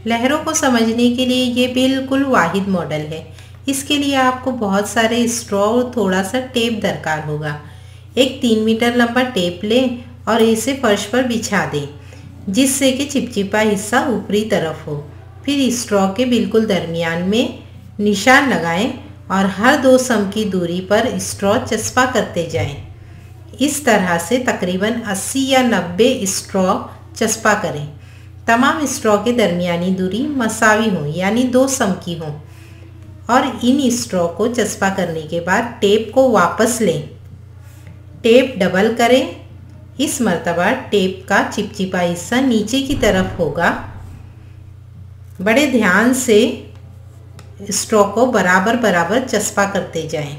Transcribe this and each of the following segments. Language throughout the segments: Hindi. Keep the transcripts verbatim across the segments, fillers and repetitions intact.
लहरों को समझने के लिए ये बिल्कुल वाहिद मॉडल है। इसके लिए आपको बहुत सारे स्ट्रॉ और थोड़ा सा टेप दरकार होगा। एक तीन मीटर लंबा टेप लें और इसे फर्श पर बिछा दें, जिससे कि चिपचिपा हिस्सा ऊपरी तरफ हो। फिर स्ट्रॉ के बिल्कुल दरमियान में निशान लगाएं और हर दो सम की दूरी पर स्ट्रॉ चस्पा करते जाएं। इस तरह से तकरीबन अस्सी या नब्बे स्ट्रॉ चस्पा करें। तमाम स्ट्रॉ के दरमियानी दूरी मसावी हो, यानी दो सम की हो। और इन स्ट्रॉ को चस्पा करने के बाद टेप को वापस लें। टेप डबल करें। इस मर्तबा टेप का चिपचिपा हिस्सा नीचे की तरफ होगा। बड़े ध्यान से स्ट्रॉ को बराबर बराबर चस्पा करते जाएं।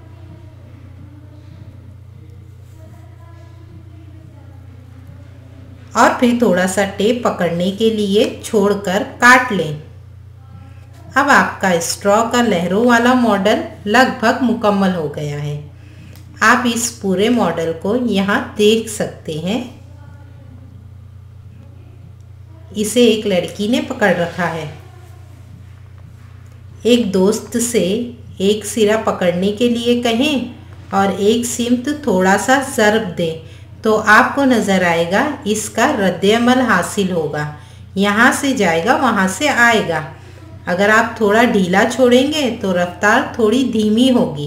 और फिर थोड़ा सा टेप पकड़ने के लिए छोड़कर काट लें। अब आपका स्ट्रॉ का लहरों वाला मॉडल लगभग मुकम्मल हो गया है। आप इस पूरे मॉडल को यहाँ देख सकते हैं। इसे एक लड़की ने पकड़ रखा है। एक दोस्त से एक सिरा पकड़ने के लिए कहें और एक सिमत थोड़ा सा ज़र्ब दें, तो आपको नज़र आएगा इसका रद्द-ए-अमल हासिल होगा। यहाँ से जाएगा, वहाँ से आएगा। अगर आप थोड़ा ढीला छोड़ेंगे तो रफ्तार थोड़ी धीमी होगी।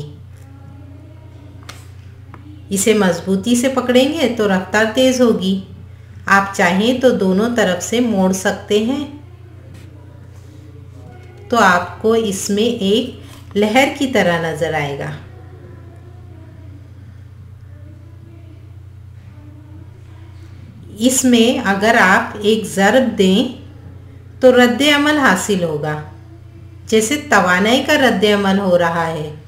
इसे मजबूती से पकड़ेंगे तो रफ्तार तेज़ होगी। आप चाहें तो दोनों तरफ से मोड़ सकते हैं, तो आपको इसमें एक लहर की तरह नज़र आएगा। इसमें अगर आप एक ज़रब दें तो रद्द-ए-अमल हासिल होगा, जैसे तवानाई का रद्द-ए-अमल हो रहा है।